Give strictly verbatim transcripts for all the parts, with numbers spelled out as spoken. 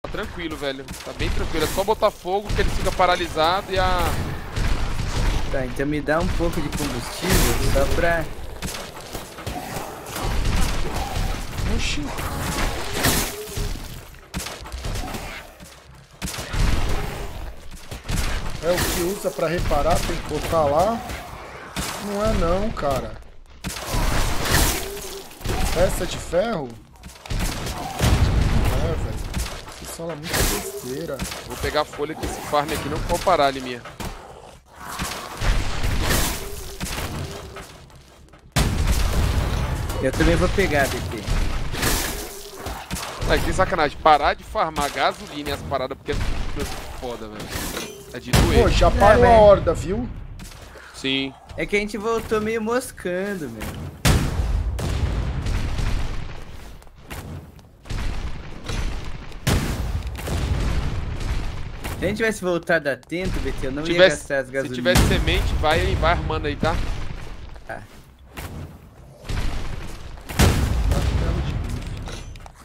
tranquilo, velho. Tá bem tranquilo. É só botar fogo que ele fica paralisado e a... Tá, então me dá um pouco de combustível só pra... Oxi. É o que usa pra reparar, tem que botar lá. Não é não, cara. Peça de ferro? É, velho. Isso fala muita besteira. Vou pegar a folha que esse farm aqui não pode parar, Liminha. Eu também vou pegar, B T. É que sacanagem, parar de farmar gasolina e as paradas porque é foda, velho. É de doer. Pô, já parou É, a velho. horda, viu? Sim. É que a gente voltou meio moscando, meu. Se a gente tivesse voltado atento, B T, eu não Se ia tivesse, gastar as se gasolinas. tiver semente, vai, vai armando aí, tá? Tá. Martelo de bife.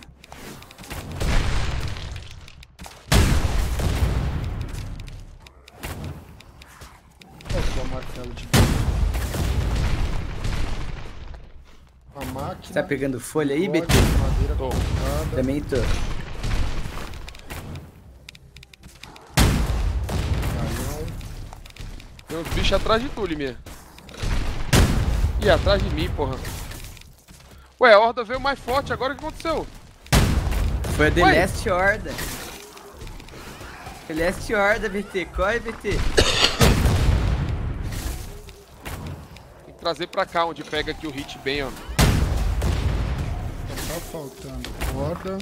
Qual que é o martelo de bife? A máquina. Você tá pegando folha aí, B T? bigode, madeira Tô. cortada. Também tô. Canhão. Tem uns bichos atrás de tu, Liminha. Ih, atrás de mim, porra. Ué, a horda veio mais forte, agora o que aconteceu? Foi a The Ué. Last Horda. The Last Horda, B T. Corre, B T. Tem que trazer pra cá, onde pega aqui o hit bem, ó. Só tá faltando corda.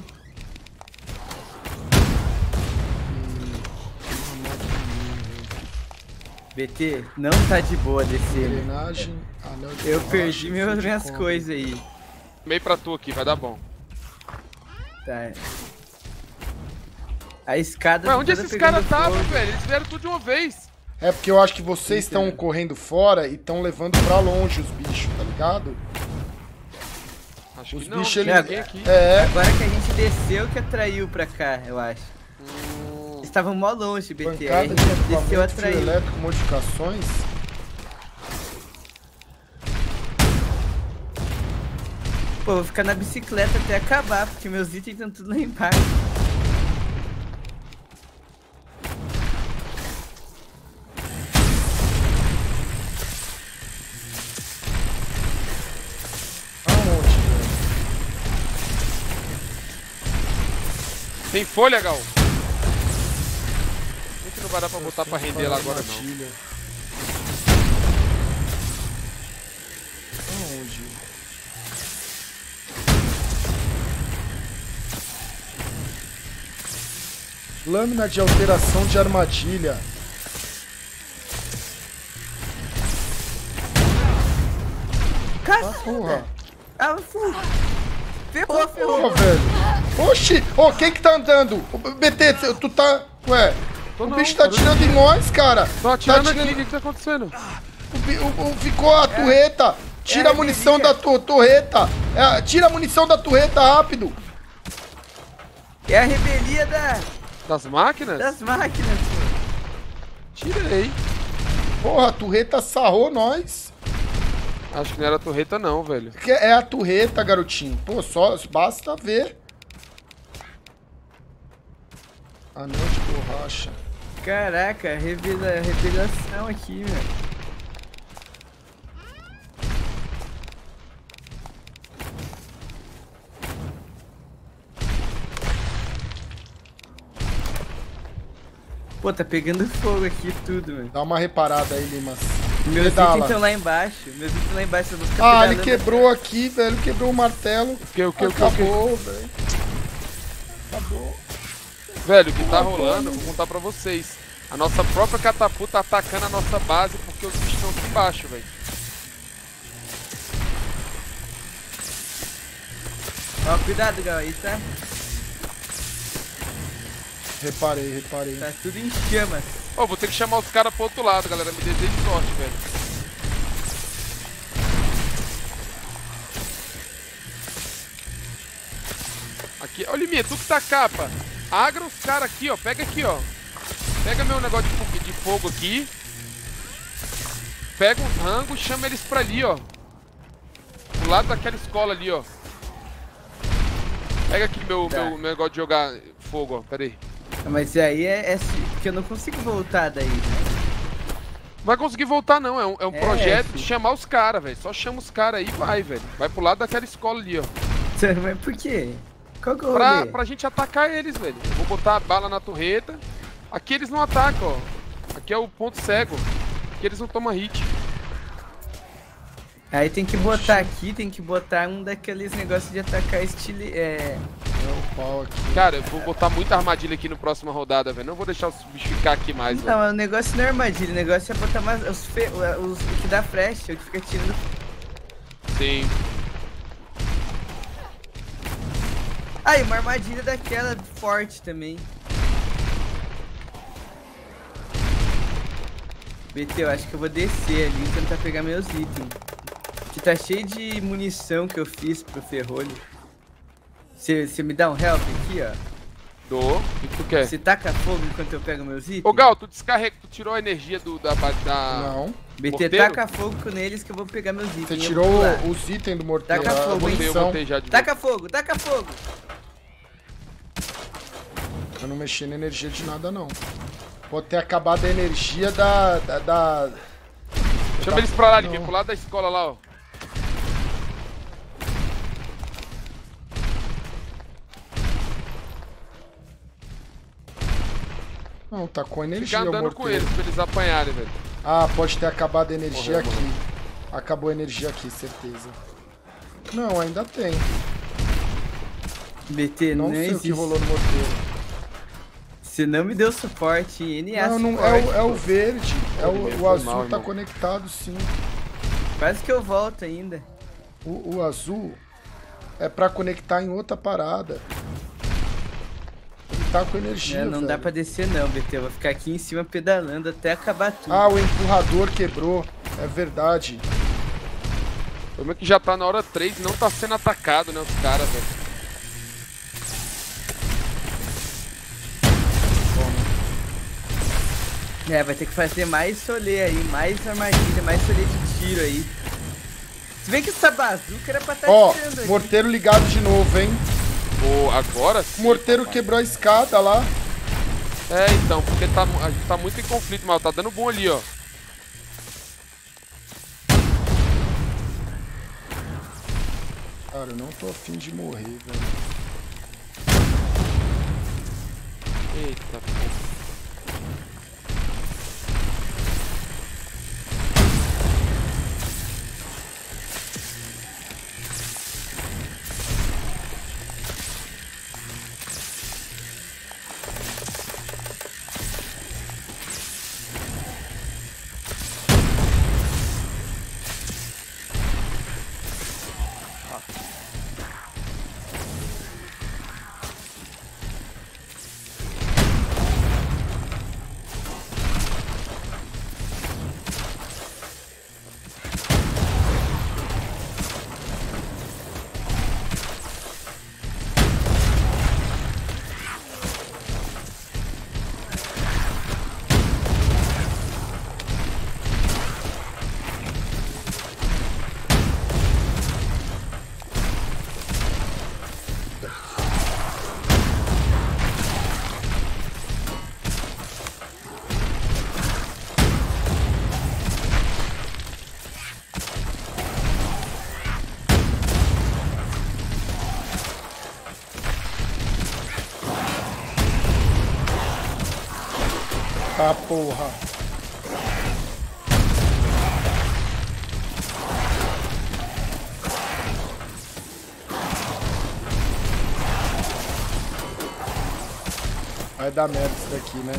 E uma máquina. B T, não tá de boa descer. meu. Engrenagem, anel de Eu borracha, perdi fio meus, de minhas cobre. coisas aí. Meio pra tu aqui, vai dar bom. Tá. A escada Ué, tá onde toda esses pegando caras estavam, fogo. velho? Eles vieram tudo de uma vez. É porque eu acho que vocês estão Entendo. correndo fora e estão levando pra longe os bichos, tá ligado? Acho Os que não, bichos, não eles... tem ninguém aqui. É, Agora que a gente desceu que atraiu pra cá, eu acho. Hum, Eles estavam mó longe, B T. Aí a pancada gente de desceu e equipamento, fio atraiu. elétrico, modificações. Pô, vou ficar na bicicleta até acabar, porque meus itens estão tudo lá embaixo. Aonde, velho? Tem folha, Gal? Sei que não vai dar pra botar pra render lá agora, não. Armadilha. Aonde? Lâmina de alteração de armadilha. Ah, porra. Ah, fui. Ferrou, ferrou. Porra, velho. Oxi! Ô, quem que tá andando? Ô, B T, tu tá... Ué, Tô o não, bicho tá tô atirando em nós, cara. Tô atirando tá aqui, o que que tá acontecendo? O, bi- o- o- ficou a turreta. Tira é a munição revelia. da tu, torreta. É, tira a munição da turreta rápido. É a rebelia da, Das máquinas? das máquinas. Tirei. Porra, a turreta sarrou nós. Acho que não era torreta não, velho. Que é a turreta, garotinho. Pô, só basta ver. Anel de borracha. Caraca, revela, revelação aqui, meu. Pô, tá pegando fogo aqui tudo, meu. Dá uma reparada aí, Limas. Meus Pedala. itens estão lá embaixo. Meus itens lá embaixo, eu vou ficar Ah, ele pedalando. quebrou aqui, velho. Quebrou o martelo. que, o que, o que, o que? Acabou, velho. Acabou. Velho, o que tá rolando, eu vou contar pra vocês. A nossa própria catapulta atacando a nossa base porque os bichos estão aqui embaixo, velho. Ó, cuidado, Gal, aí tá, Reparei, reparei. tá tudo em chamas. Ô, vou ter que chamar os caras pro outro lado, galera. Me desejo sorte, velho. Aqui, olha, Liminha, tu que tá capa. Agra os caras aqui, ó. Pega aqui, ó. Pega meu negócio de fogo, de fogo aqui. Pega uns rangos e chama eles pra ali, ó. Do lado daquela escola ali, ó. Pega aqui meu, Tá. meu, meu negócio de jogar fogo, ó. Pera aí. Mas aí é, é se- porque eu não consigo voltar daí, né? Não vai conseguir voltar, não. É um, é um É, projeto filho. de chamar os caras, velho. Só chama os caras aí e vai, velho. Vai pro lado daquela escola ali, ó. Mas por quê? Qual que é o Pra, rolê? pra gente atacar eles, velho. Eu vou botar a bala na torreta. Aqui eles não atacam, ó. Aqui é o ponto cego. Aqui eles não tomam hit. Aí tem que botar aqui, tem que botar um daqueles negócios de atacar estilo. É. É o pau aqui. Cara, eu vou botar muita armadilha aqui no próxima rodada, velho. Não vou deixar os bichos ficar aqui mais, velho. Não, o negócio não é armadilha, o negócio é botar mais. Os, fe... os... o que dá flecha, o que fica tirando. Sim. Ah, e uma armadilha daquela forte também. B T, eu acho que eu vou descer ali e tentar pegar meus itens. Que tá cheio de munição que eu fiz pro ferrolho. Você me dá um help aqui, ó? Dou. O que tu quer? Você taca fogo enquanto eu pego meus itens? Ô, Gal, tu descarrega, tu tirou a energia do, da... da... Não. B T, morteiro? taca fogo neles que eu vou pegar meus itens. Você eu tirou vou pular. os itens do morteiro. Taca a fogo, hein? Botei, eu munição. botei já de Taca fogo, taca fogo! Eu não mexi na energia de nada, não. Pode ter acabado a energia da... da, da... Chama eles pra lá, Não. Livinho, pro lado da escola lá, ó. Não, tá com energia Fica o andando com morteiro. eles pra eles apanharem, velho. Ah, pode ter acabado a energia Morreu, aqui. Acabou a energia aqui, certeza. Não, ainda tem. B T, Não não, sei o existe. que rolou no morteiro. Você não me deu suporte, N A Não, não, suporte. é o, é o verde. É o, Foi o azul mal, tá irmão. conectado, sim. Quase que eu volto ainda. O, o azul é pra conectar em outra parada. Ele tá com energia, É, não velho. dá pra descer não, B T. Eu vou ficar aqui em cima pedalando até acabar tudo. Ah, o empurrador quebrou. É verdade. O problema é que já tá na hora três e não tá sendo atacado, né, os caras, velho. É, vai ter que fazer mais solê aí, mais armadilha, mais solê de tiro aí. Se bem que essa bazuca era pra estar Ó, tirando ali. morteiro ligado de novo, hein? Pô, agora O sim. morteiro papai. quebrou a escada lá. É, então, porque tá, a gente tá muito em conflito, mas tá dando bom ali, ó. Cara, eu não tô afim de morrer, velho. Eita, pô. Ah, porra. Vai dar merda isso daqui, né?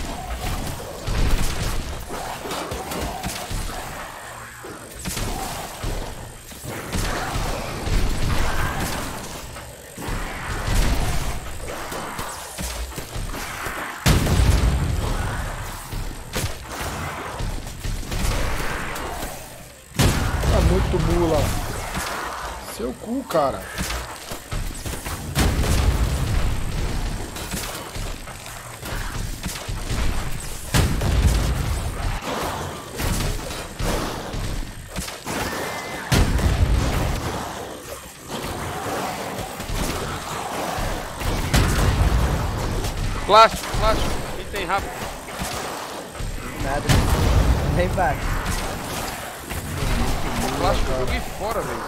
Tá muito mula. Seu cu, cara. Plástico, plástico. Item rápido. Nada. Lá embaixo. Plástico eu joguei fora, velho.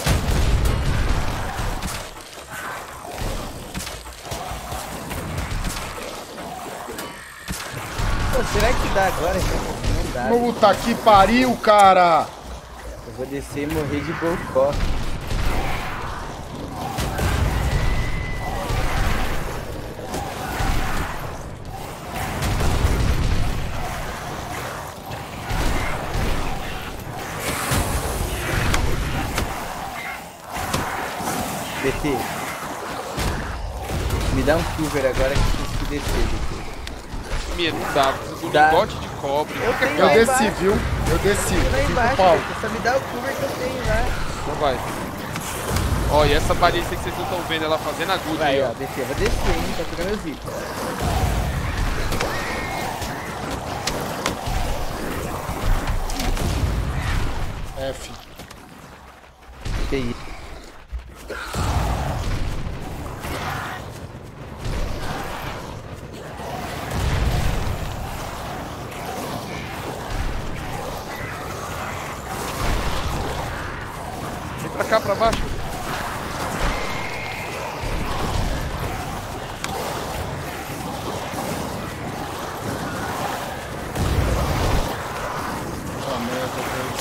Pô, será que dá agora? Não dá. né? Puta que pariu, cara! Eu vou descer e morrer de bocó. B T, me dá um cover agora que eu consegui descer, B T. Minha, não dá. Precisa de um Dá. lingote de cobre. Eu Fica tenho Eu lá calmo. desci, embaixo. viu? Eu desci. Lá Fica o embaixo, pau. B T, só me dá o cover que eu tenho lá. Então vai. Ó, e essa balícia que vocês não estão vendo ela fazendo aguda Vai, aí, ó, ó. B T, eu vou descer, hein, pra pegar meus itens. F. Que isso? Vem pra cá, pra baixo. Ah, merda, velho.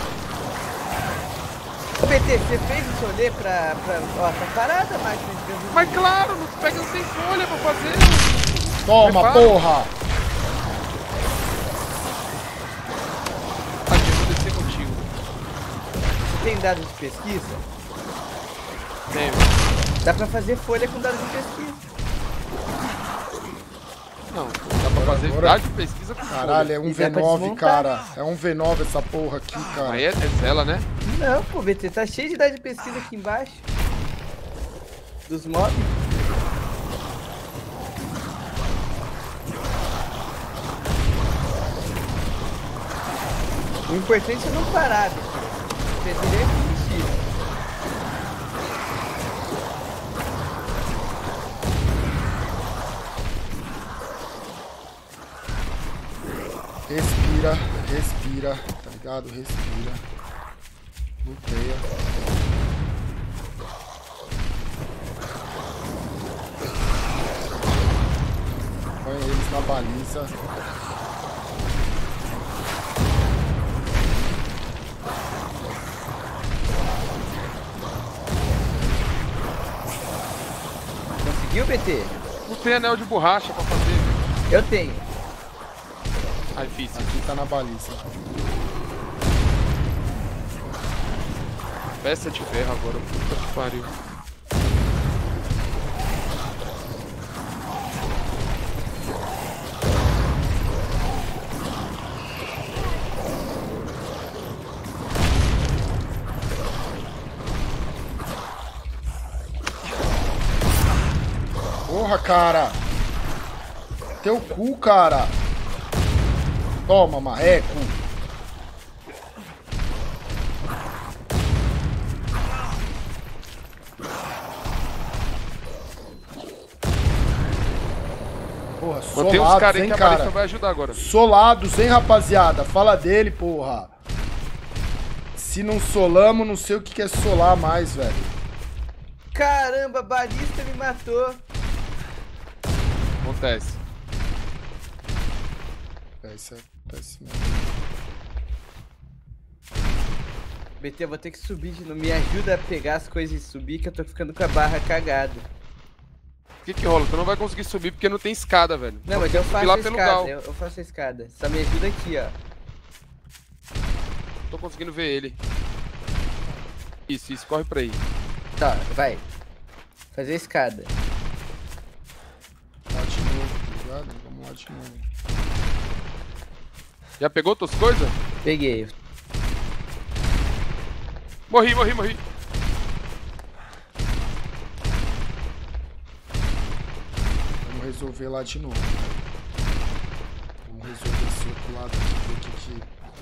Ô, B T, você fez o rolê pra, pra... Ó, tá parada a máquina de gasolina. Mas claro, não pega, não tem folha pra fazer. Toma, Prepara. porra! Aqui, eu vou descer contigo. Você tem dados de pesquisa? Tem. Dá pra fazer folha com dados de pesquisa. Não, dá pra fazer Agora- dado de pesquisa com Caralho, é folha. um E dá V pra nove, desmontar. cara. É um V nove essa porra aqui, cara. Aí é, é Zela, né? Não, pô, B T, tá cheio de dados de pesquisa aqui embaixo. Dos mobs. O importante é não parar, B T. Você teria que desistir. Respira, respira, tá ligado? Respira. Luteia. Põe eles na baliza. Conseguiu, B T? Não tem anel de borracha pra fazer. Eu tenho. Aí fiz. Aqui tá na baliza. Peça de ferro agora. Puta que pariu. Porra, cara! Teu cu, cara! Toma, marreco! Porra, Mantém os solados, caras aí hein, que a balista cara? vai ajudar agora. Solados, hein, rapaziada? Fala dele, porra. Se não solamos, não sei o que que é solar mais, velho. Caramba, a balista me matou. Acontece. É, isso é péssimo. B T, eu vou ter que subir de novo. Me ajuda a pegar as coisas e subir, que eu tô ficando com a barra cagada. O que que rola? Tu não vai conseguir subir porque não tem escada, velho. Não, mas eu Subir faço lá a pelo escada. gal. Eu, eu faço a escada. Só me ajuda aqui, ó. Não tô conseguindo ver ele. Isso, isso, corre pra aí. Tá, vai. Fazer a escada. Lá de novo, tá ligado? Vamos lá de novo. Já pegou tuas coisas? Peguei. Morri, morri, morri. Vamos resolver lá de novo. Vamos resolver esse outro lado aqui, ver o que que...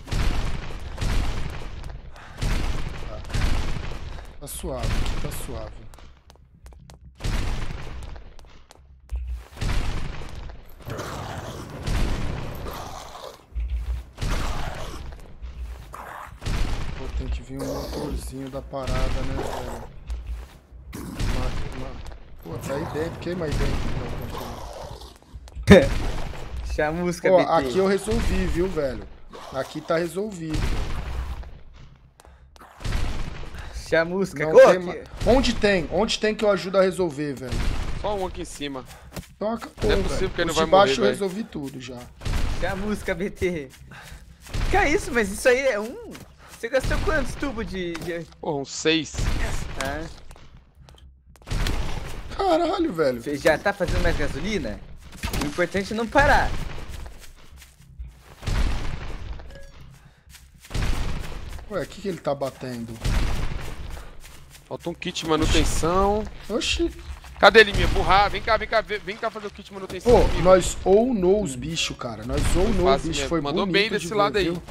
Tá. Tá suave, aqui tá suave. vir um motorzinho da parada, né, velho? Uma, uma... Pô, tá aí dentro. Queima aí dentro. Chamusca, Ó, B T. aqui eu resolvi, viu, velho? Aqui tá resolvido. Chamusca. Não Ô, tem aqui. ma- Onde tem? Onde tem que eu ajudo a resolver, velho? Só um aqui em cima. Então acabou, Não é possível velho. que ele Os não de vai baixo morrer, eu velho. resolvi tudo já. Chamusca, B T. Que é isso? Mas isso aí é um... Você gastou quantos tubos de... de... Porra, uns seis. Ah, Caralho, velho. você já tá fazendo mais gasolina? O importante é não parar. Ué, o que, que ele tá batendo? Falta um kit de manutenção. Oxi. Cadê ele, minha? Burrar. Vem cá, vem cá, vem vem cá fazer o kit de manutenção. Pô, comigo. nós ownou os bichos, cara. Nós ownou os Fácil bichos. mesmo. Foi Mandou bonito bem de desse ver, lado aí. viu?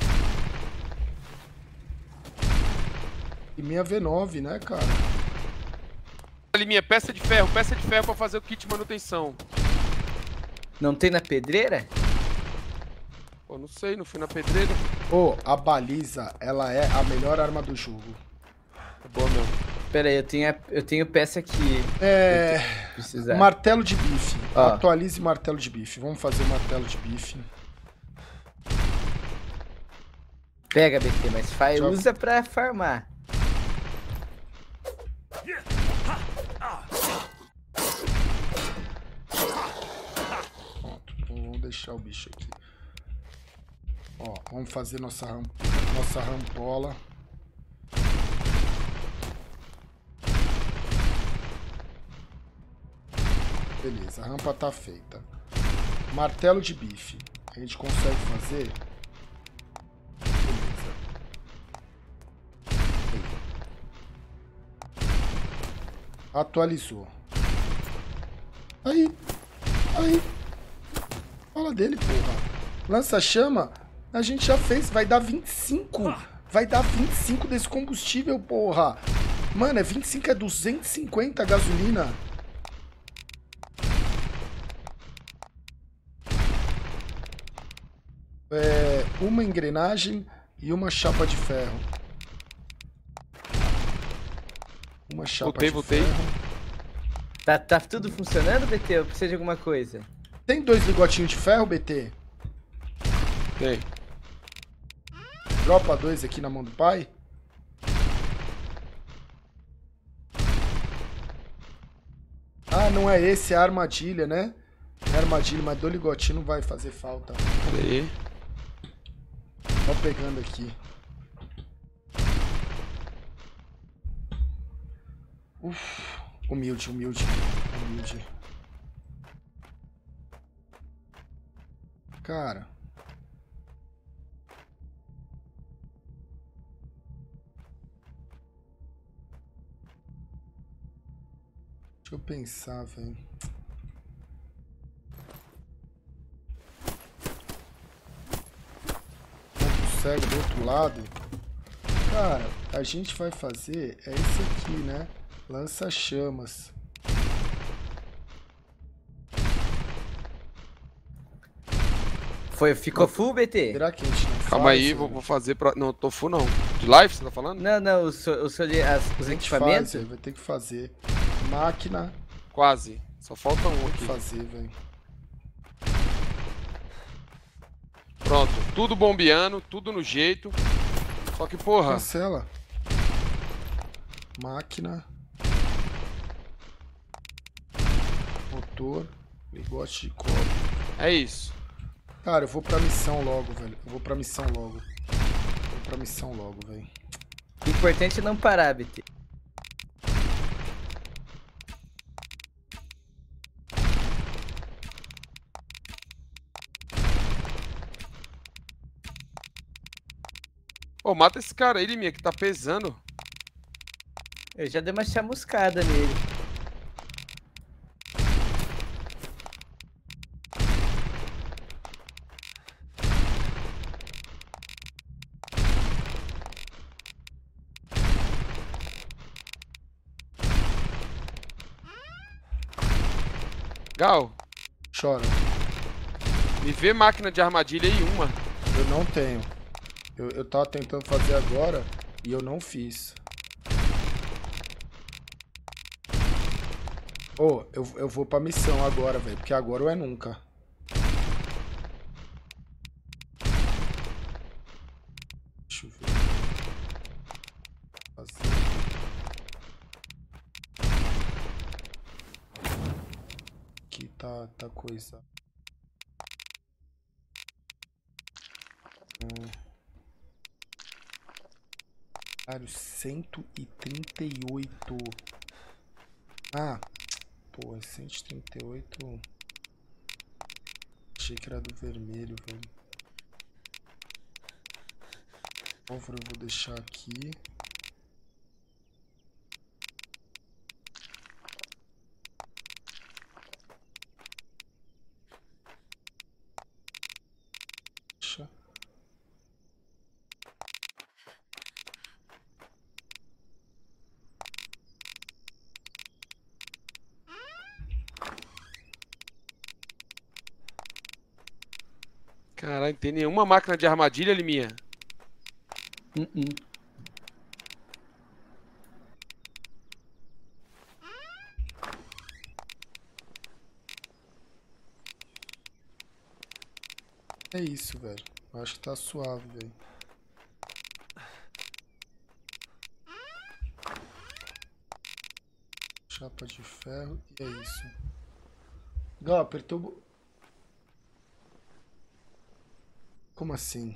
E minha V nove, né, cara? Ali, minha, peça de ferro, peça de ferro pra fazer o kit de manutenção. Não tem na pedreira? Pô, não sei, não fui na pedreira. Pô, a baliza, ela é a melhor arma do jogo. É boa mesmo. Pera aí, eu tenho, a- eu tenho peça aqui. É... Precisar. Martelo de bife. Ó. Atualize martelo de bife. Vamos fazer martelo de bife. Pega, B T, mas faz, Já- usa pra farmar. Pronto, vamos deixar o bicho aqui. Ó, vamos fazer nossa, ram... nossa rampola. Beleza, a rampa tá feita. Martelo de bife. A gente consegue fazer? Beleza. Aí. Atualizou. Aí. Aí. Fala dele, porra. Lança-chama, a gente já fez. Vai dar vinte e cinco. Vai dar vinte e cinco desse combustível, porra. Mano, é vinte e cinco, é duzentos e cinquenta a gasolina. É, uma engrenagem e uma chapa de ferro. Uma chapa Voltei, de voltei. ferro. Tá, tá tudo funcionando, B T? Eu preciso de alguma coisa? Tem dois ligotinhos de ferro, B T? Tem. Dropa dois aqui na mão do pai. Ah, não é esse, é a armadilha, né? É a armadilha, mas do ligotinho não vai fazer falta. Pera aí. Tô pegando aqui. Uf, humilde, humilde, humilde. Cara. Deixa eu pensar, velho. Ponto cego do outro lado. Cara, a gente vai fazer é esse aqui, né? Lança-chamas. Foi, ficou full, B T? Será que a gente não Calma faz, aí, velho? vou, vou fazer pra... Não, tofu não. De live, você tá falando? Não, não, o, so, o soli- as- os A gente equipamentos. faz, velho, vai ter que fazer. Máquina, Quase. Só falta um tem que aqui. fazer, velho. Pronto. Tudo bombeando, tudo no jeito. Só que, porra, Cancela. Máquina. Motor. Ligote de cobre. é isso. Cara, eu vou pra missão logo, velho. Eu vou pra missão logo. Vou pra missão logo, velho. O importante é não parar, B T. Ô, mata esse cara aí, minha, que tá pesando. Eu já dei uma chamuscada nele. Gal, Chora. me vê máquina de armadilha aí, uma. Eu não tenho. Eu, eu tava tentando fazer agora. E eu não fiz. Ô, oh, eu, eu vou pra missão agora, velho. Porque agora ou é nunca. Deixa eu ver. Fazer. Aqui tá, tá coisa. Hum. Cara, cento e trinta e oito. Ah, pô, cento e trinta e oito. Achei que era do vermelho, velho. Pólvora eu vou deixar aqui. Deixa. Caralho, não tem nenhuma máquina de armadilha, Liminha. Uh -uh. É isso, velho. Eu acho que tá suave, velho. Chapa de ferro e é isso. Gal, apertou o... Como assim?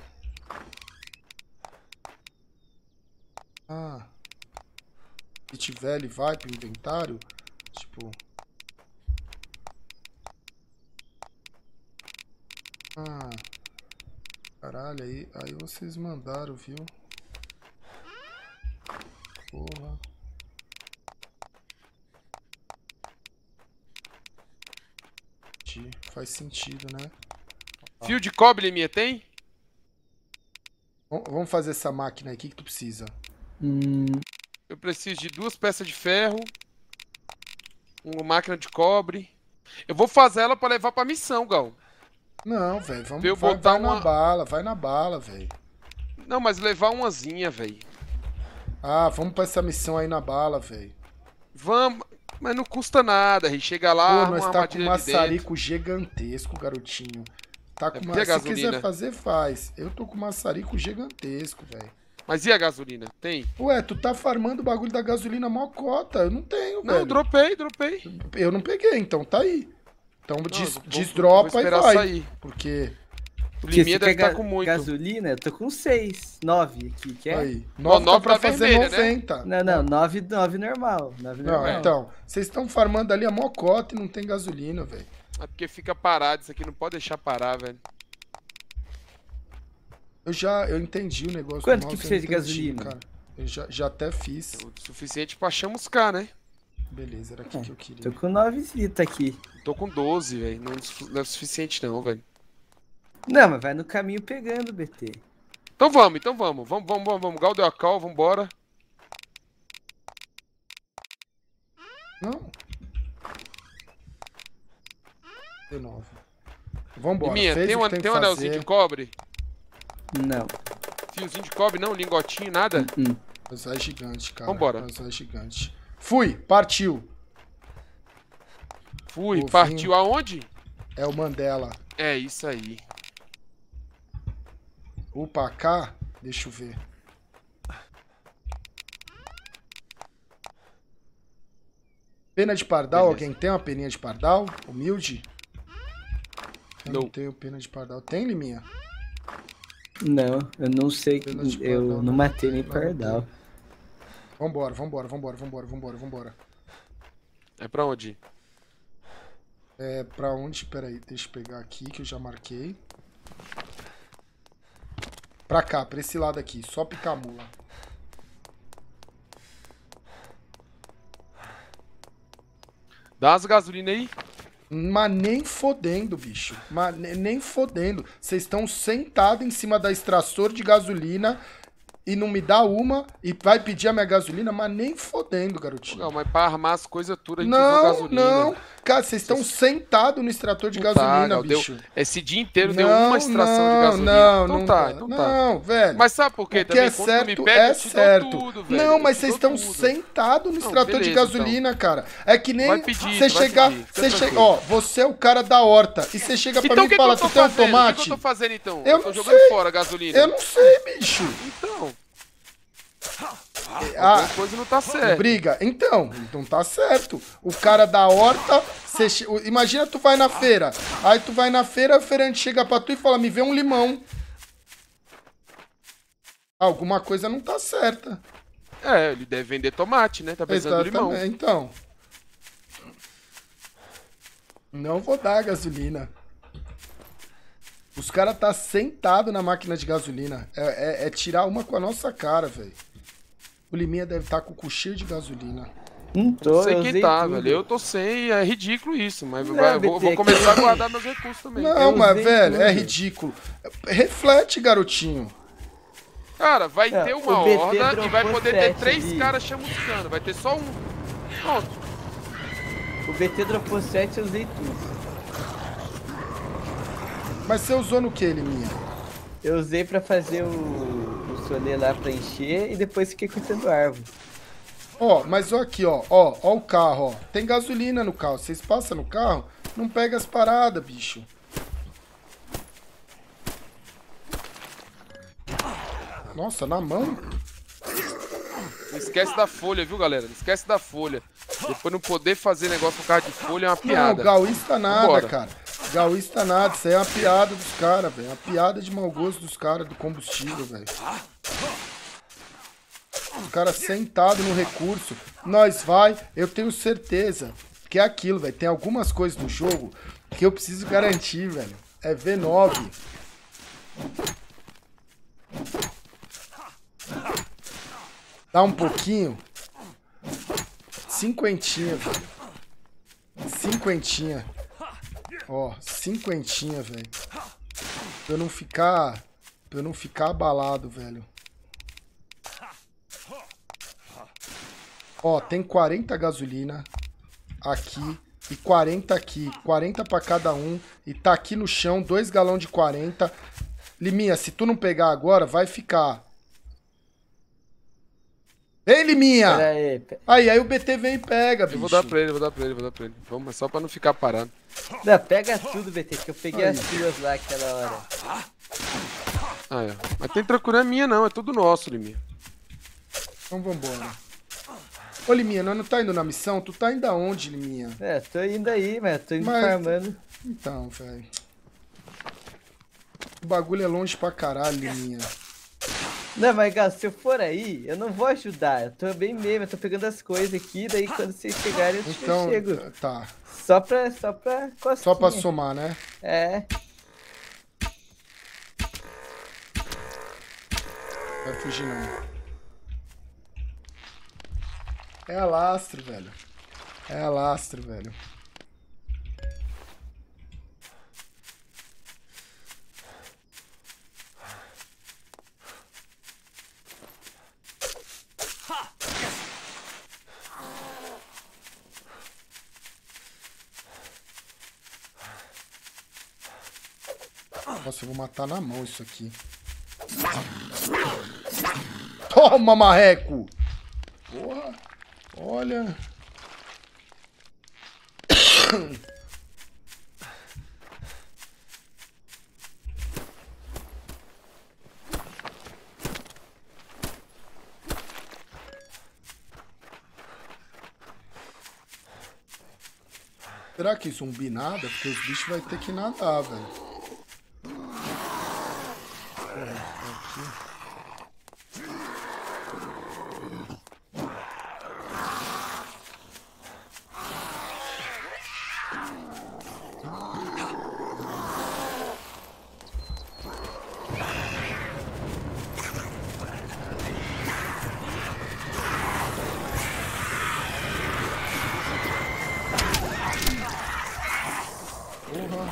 Ah. Se tiver, ele vai pro inventário? Tipo... Ah. Caralho, aí, aí vocês mandaram, viu? Porra. Faz sentido, né? Fio de cobre, Liminha, tem? V vamos fazer essa máquina aí. O que, que tu precisa? Hum. Eu preciso de duas peças de ferro. Uma máquina de cobre. Eu vou fazer ela pra levar pra missão, Gal. Não, velho. Vamos eu vai, botar vai uma... na bala. Vai na bala, velho. Não, mas levar umazinha, velho. Ah, vamos pra essa missão aí na bala, velho. Vamos... Mas não custa nada, a chega lá, pô, nós uma tá com um maçarico gigantesco, garotinho. Tá com é uma... Se gasolina. quiser fazer, faz. Eu tô com um maçarico gigantesco, velho. Mas e a gasolina? Tem? Ué, tu tá farmando o bagulho da gasolina mó cota. Eu não tenho, não, velho. Não, dropei, dropei. Eu não peguei, então tá aí. Então não, des, vou, desdropa vou e vai. Sair. Porque... O Liminha deve estar tá com muito. Gasolina, eu tô com seis. nove aqui, quer? Aí. nove tá pra fazer vermelha, noventa. Né? Não, não, nove, nove normal. nove não, normal. então. Vocês estão farmando ali a mocota e não tem gasolina, velho. É porque fica parado, isso aqui não pode deixar parar, velho. Eu já eu entendi o negócio. Quanto do que mouse, precisa de entendi, gasolina? cara. Eu já, já até fiz. É o suficiente pra chamuscar, né? Beleza, era aqui é, que eu queria. Tô com nove zita aqui. Tô com doze, velho. Não, não é suficiente não, velho. Não, mas vai no caminho pegando, B T. Então vamos, então vamos. Vamos, vamos, vamos. vamos. Gal deu a cal, vambora. Não. De novo. Vambora. Liminha, Fez tem, o uma, que tem tem um que anelzinho fazer. de cobre? Não. Fiozinho de cobre não? Lingotinho, nada? Hum. Mas é gigante, cara. Vambora. Mas é gigante. Fui, partiu. Fui, Ovinho. partiu aonde? É o Mandela. É isso aí. Opa, cá. Deixa eu ver. Pena de pardal. Beleza. Alguém tem uma peninha de pardal? Humilde? Eu não, Não. tenho pena de pardal. Tem, Liminha? Não, eu não sei. Pena de Eu pardal, não não. matei nem Não, pardal. não Vambora, vambora, vambora, vambora, vambora, vambora. É pra onde? É, pra onde? Pera aí, deixa eu pegar aqui que eu já marquei. Pra cá, pra esse lado aqui, só picar a mula. Dá as gasolina aí. Mas nem fodendo, bicho. Mas ne- nem fodendo. Vocês estão sentados em cima da extrator de gasolina e não me dá uma e vai pedir a minha gasolina, mas nem fodendo, garotinho. Não, mas pra armar as coisas tudo a gente usou Não, gasolina. não. Cara, vocês estão sentados no extrator de gasolina, Gal, bicho. Deu, esse dia inteiro Não, deu uma extração não, de gasolina. Não, então não tá, então tá. Não, velho. Mas sabe por quê? O que Também é quando tu certo me pega, é eu te dou certo. tudo, velho. Não, Eu mas te vocês dou estão tudo. sentados no Não, extrator de beleza, gasolina, cara. É que nem Vai pedir, você tu vai chegar, pedir, fica você chega, tranquilo. ó, você é o cara da horta e você chega pra Então mim o que, e que fala, eu tô tu tem um fazendo? O que, tomate? que eu tô fazendo então? Eu tô não jogando sei. fora a gasolina. Eu não sei, bicho. Então. Ah, Alguma coisa não tá certo. briga. Então, não tá certo. O cara da horta, você che- imagina tu vai na feira. Aí tu vai na feira, o feirante chega pra tu e fala, me vê um limão. Alguma coisa não tá certa. É, ele deve vender tomate, né? Tá precisando de limão. Exatamente, então. Não vou dar gasolina. Os caras tá sentado na máquina de gasolina. É, é- é tirar uma com a nossa cara, velho. O Liminha deve estar com o cu cheio de gasolina. Não tô, Não sei eu quem usei tá, tudo. velho. Eu tô sem, é ridículo isso. Mas Não, vai- eu vou, B T, vou começar a guardar meus recursos também. Não, Eu mas, usei velho, é tudo. ridículo. Reflete, garotinho. Cara, vai Não, ter o uma B T horda e vai dropou poder ter sete três ali. caras chamuscando. Vai ter só um. Pronto. O B T dropou sete, eu usei tudo. Mas você usou no que, Liminha? Eu usei pra fazer o, o solê lá pra encher e depois fiquei cortando árvore. Ó, mas ó aqui, ó. Ó, ó o carro, ó. Tem gasolina no carro. Vocês passam no carro, não pega as paradas, bicho. Nossa, na mão? Não esquece da folha, viu, galera? Não esquece da folha. Depois não poder fazer negócio por causa de folha é uma Não, piada. gaúista nada, Vambora. cara. Gaúista nada. Isso aí é uma piada dos caras, velho. É uma piada de mau gosto dos caras do combustível, velho. Os caras sentados no recurso. Nós vai, eu tenho certeza que é aquilo, velho. Tem algumas coisas no jogo que eu preciso garantir, velho. É V nove. Dá um pouquinho. Cinquentinha, velho. Cinquentinha. Ó, cinquentinha, velho. Pra eu não ficar... Pra eu não ficar abalado, velho. Ó, tem quarenta gasolina aqui e quarenta aqui. quarenta pra cada um. E tá aqui no chão, dois galões de quarenta. Liminha, se tu não pegar agora, vai ficar. Ei, Liminha! Pera aí, pe- Aí, aí o B T vem e pega, bicho. Eu vou dar pra ele, vou dar pra ele, vou dar pra ele. Vamos, só pra não ficar parado. Não, pega tudo, B T, que eu peguei Aí. as suas lá aquela hora. Ah, é. Mas tem tranquilo, não é minha não, é tudo nosso, Liminha. Então vambora. Ô, Liminha, nós não tá indo na missão? Tu tá indo aonde, Liminha? É, tô indo aí, mas tô indo Mas- farmando. Então, velho. O bagulho é longe pra caralho, Liminha. Não, mas Gal, se eu for aí, eu não vou ajudar. Eu tô bem mesmo, eu tô pegando as coisas aqui, daí quando vocês chegarem eu, te- eu Então, chego. tá. Só pra, só pra cosquinha. Só pra somar, né? É. Vai fugir não. É alastro, velho. É alastro, velho. Nossa, eu vou matar na mão isso aqui. Toma, marreco! Porra! Olha! Será que zumbi nada? Porque os bichos vão ter que nadar, velho. Porra.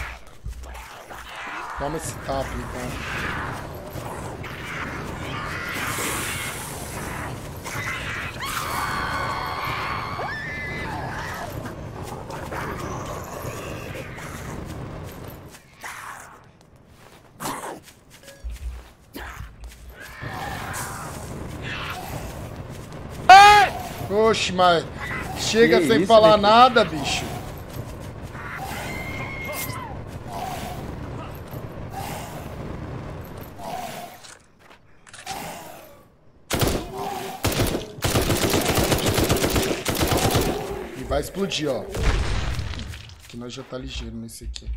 Toma esse tapa, então. Oxe, mas chega Que sem isso, falar velho? nada, bicho. E vai explodir, ó. Que nós já tá ligeiro nesse aqui.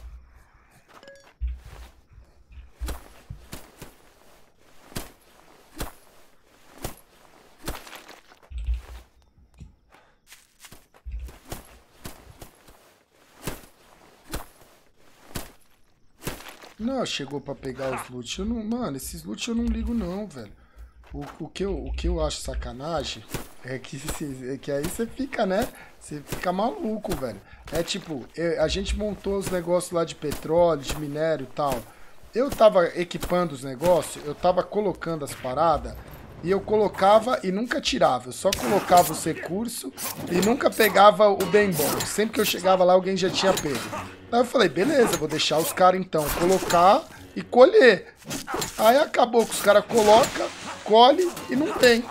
Não, chegou pra pegar os loot. Eu não, mano, esses loot eu não ligo não, velho. O, o, que eu, o que eu acho sacanagem é que, cê- é que aí você fica, né? Você fica maluco, velho. É tipo, eu- a gente montou os negócios lá de petróleo, de minério e tal. Eu tava equipando os negócios, eu tava colocando as paradas e eu colocava e nunca tirava. Eu só colocava os recursos e nunca pegava o bem bom. Sempre que eu chegava lá, alguém já tinha pego. Aí eu falei, beleza, vou deixar os caras então colocar e colher. Aí acabou que os caras colocam, colhe e não tem.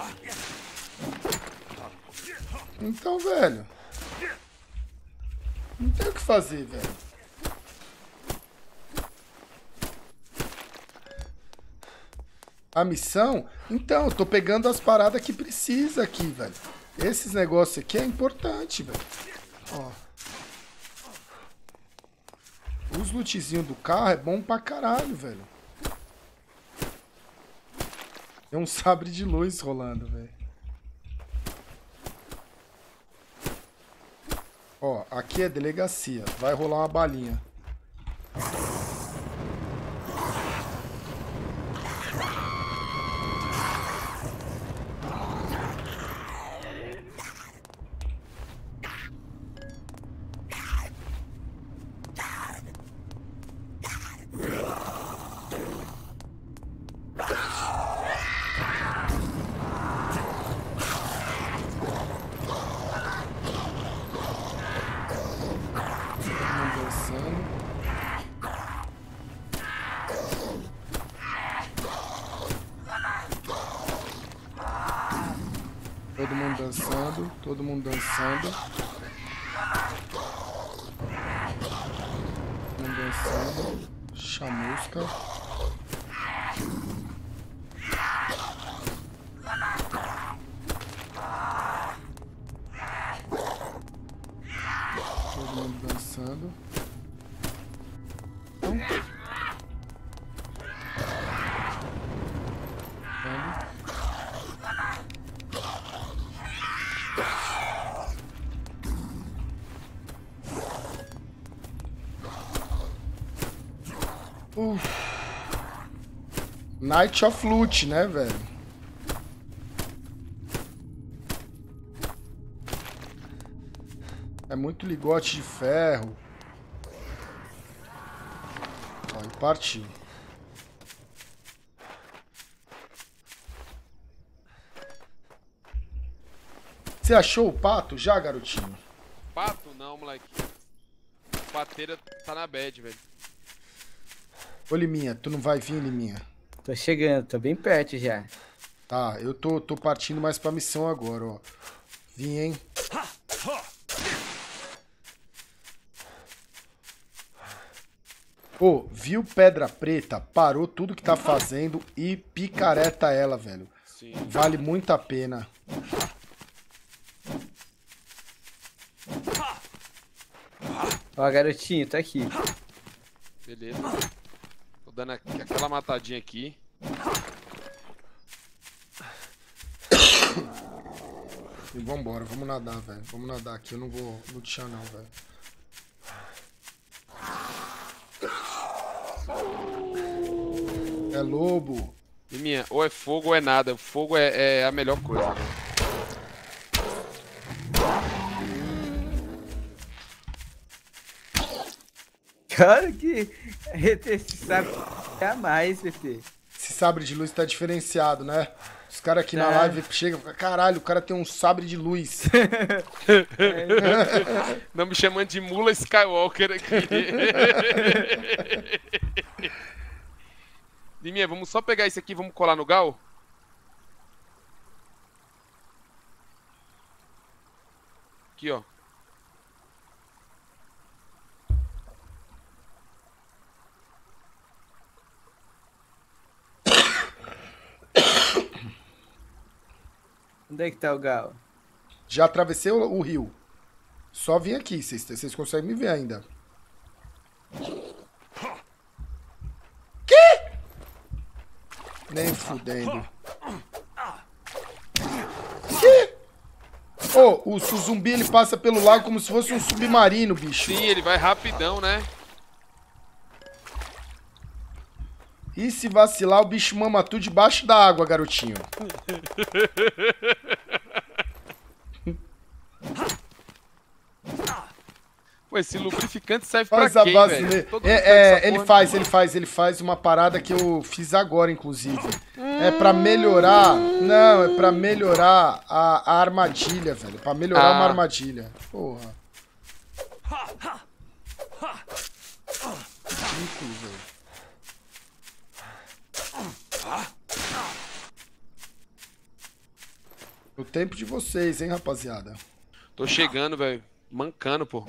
Então, velho, não tem o que fazer, velho. A missão? Então, eu tô pegando as paradas que precisa aqui, velho. Esses negócios aqui é importante, velho. Ó. Os lootzinhos do carro é bom pra caralho, velho. Tem um sabre de luz rolando, velho. Ó, aqui é delegacia. Vai rolar uma balinha. Todo mundo dançando, todo mundo dançando. Todo mundo dançando. Chamusca. Todo mundo dançando. Então. Uf. Night of Loot, né, velho? É muito ligote de ferro. Ó, e partiu. Você achou o pato já, garotinho? Pato não, moleque. Pateira tá na bad, velho. Ô, Liminha, tu não vai vir, Liminha? Tô chegando, tô bem perto já. Tá, eu tô, tô partindo mais pra missão agora, ó. Vim, hein? Ô, viu Pedra Preta, parou tudo que tá fazendo e picareta ela, velho. Sim. Vale muito a pena. Ó, garotinho, tá aqui. Beleza. Tô dando aqui, aquela matadinha aqui. E vambora, vamos nadar, velho. Vamos nadar aqui, eu não vou lutear não, velho. É lobo. E minha, ou é fogo ou é nada. Fogo é, é a melhor coisa, né? Cara, que esse sabe jamais, P P. Esse sabre de luz tá diferenciado, né? Os caras aqui na Tá. live chegam e falam, caralho, o cara tem um sabre de luz. Não me chamando de mula Skywalker aqui. Liminha, vamos só pegar isso aqui e vamos colar no Gal? Aqui, ó. Onde é que tá o Gal? Já atravessei o, o rio. Só vim aqui, vocês, vocês conseguem me ver ainda. Que? Nem fudendo. Que? Ô, oh, o zumbi ele passa pelo lago como se fosse um submarino, bicho. Sim, ele vai rapidão, né? E se vacilar, o bicho mama tu debaixo da água, garotinho. Pô, esse lubrificante serve Faz pra a quê, base velho? Todo mundo É, faz é, essa ele porra, faz, né? ele faz, ele faz, ele faz uma parada que eu fiz agora, inclusive. É pra melhorar. Não, é pra melhorar a, a armadilha, velho. Pra melhorar Ah. uma armadilha. Porra. Ridículo, velho. O tempo de vocês, hein, rapaziada. Tô chegando, velho. Mancando, pô.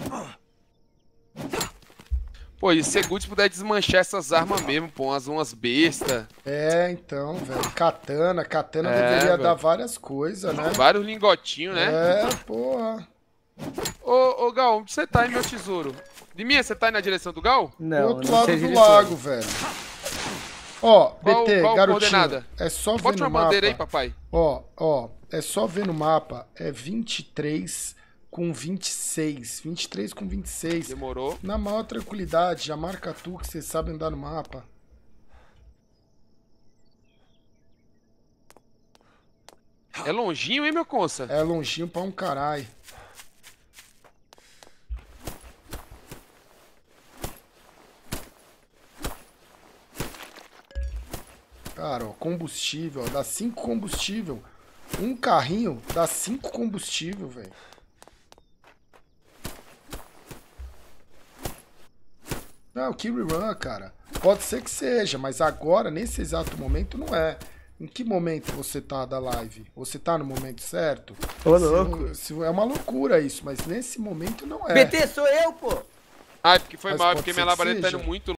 Pô, e ser good se puder desmanchar essas armas mesmo, pô. Umas, umas bestas. É, então, velho. Katana. Katana É, deveria velho. dar várias coisas, né? Vários lingotinhos, né? É, porra. Ô, ô, Gal, onde você tá aí, meu tesouro? De mim, você tá aí na direção do Gal? Do Não, outro não lado sei do diretor. lago, velho. Ó, Qual- B T, qual garotinho, coordenada? é só ver Bote no uma mapa. bandeira aí, papai. Ó, ó, é só ver no mapa, é vinte e três com vinte e seis. vinte e três com vinte e seis. Demorou. Na maior tranquilidade, já marca tu que você sabe andar no mapa. É longinho, hein, meu conça? É longinho pra um caralho. Cara, ó, combustível, ó, dá cinco combustível. Um carrinho dá cinco combustível, velho. Não, Kill Run, cara. Pode ser que seja, mas agora, nesse exato momento, não é. Em que momento você tá da live? Você tá no momento certo? Ô, Se- louco. se- é uma loucura isso, mas nesse momento não é. B T, sou eu, pô! Ah, é porque foi Mas mal, é pode porque ser minha que labareda tá indo seja. muito